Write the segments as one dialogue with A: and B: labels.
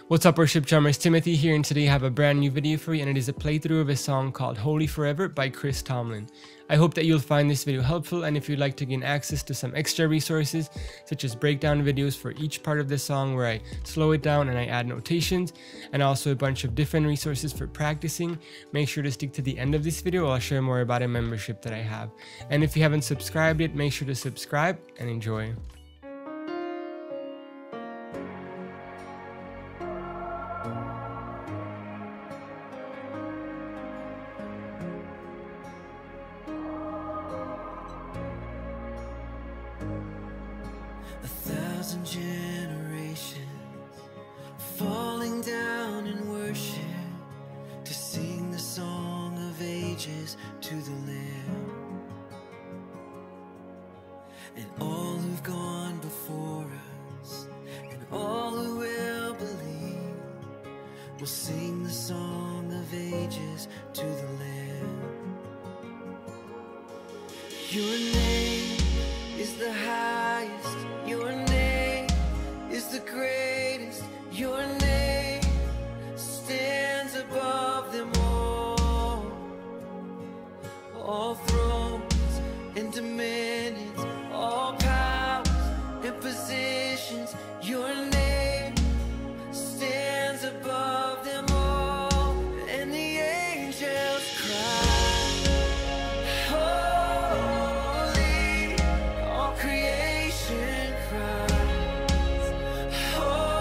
A: What's up, worship drummers? Timothy here, and today I have a brand new video for you, and it is a playthrough of a song called Holy Forever by Chris Tomlin. I hope that you'll find this video helpful, and if you'd like to gain access to some extra resources such as breakdown videos for each part of the song where I slow it down and I add notations, and also a bunch of different resources for practicing, make sure to stick to the end of this video. I'll share more about a membership that I have. And if you haven't subscribed yet, make sure to subscribe and enjoy.
B: A thousand generations falling down in worship to sing the song of ages to the Lamb. And all who've gone before us and all who will believe will sing the song of ages to the Lamb. Your name is the highest, your name is the greatest, your name stands above them all thrones and dominions, all powers and positions, your name stands above them all, and the angels cry, holy, all creation cries, holy.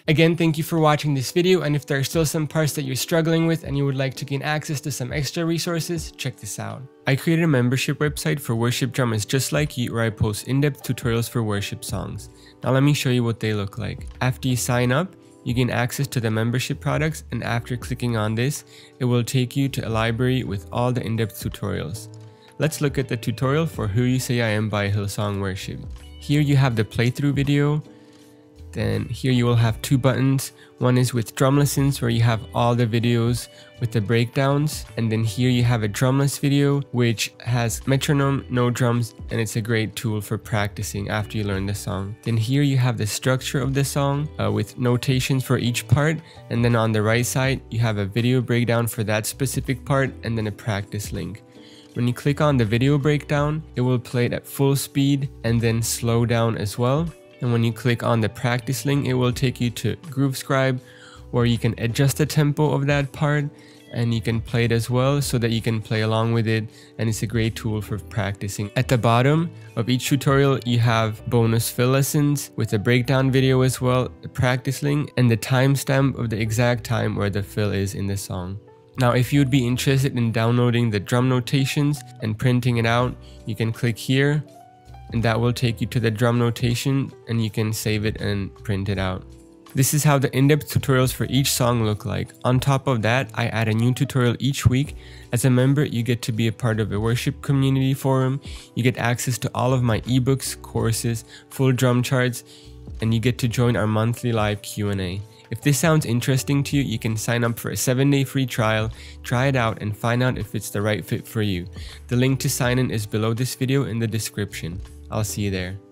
A: Again, thank you for watching this video, and if there are still some parts that you're struggling with and you would like to gain access to some extra resources, check this out. I created a membership website for worship drummers just like you, where I post in-depth tutorials for worship songs. Now let me show you what they look like. After you sign up, you gain access to the membership products, and after clicking on this, it will take you to a library with all the in-depth tutorials. Let's look at the tutorial for Who You Say I Am by Hillsong Worship. Here you have the playthrough video. Then here you will have two buttons. One is with drum lessons, where you have all the videos with the breakdowns, and then here you have a drumless video which has metronome, no drums, and it's a great tool for practicing after you learn the song. Then here you have the structure of the song with notations for each part, and then on the right side you have a video breakdown for that specific part, and then a practice link. When you click on the video breakdown, it will play it at full speed and then slow down as well. And when you click on the practice link, it will take you to GrooveScribe, where you can adjust the tempo of that part and you can play it as well so that you can play along with it, and it's a great tool for practicing. At the bottom of each tutorial, you have bonus fill lessons with a breakdown video as well, the practice link, and the timestamp of the exact time where the fill is in the song. Now, if you'd be interested in downloading the drum notations and printing it out, you can click here, and that will take you to the drum notation, and you can save it and print it out. This is how the in-depth tutorials for each song look like. On top of that, I add a new tutorial each week. As a member, you get to be a part of a worship community forum, you get access to all of my ebooks, courses, full drum charts, and you get to join our monthly live Q&A. If this sounds interesting to you, you can sign up for a 7-day free trial, try it out, and find out if it's the right fit for you. The link to sign in is below this video in the description. I'll see you there.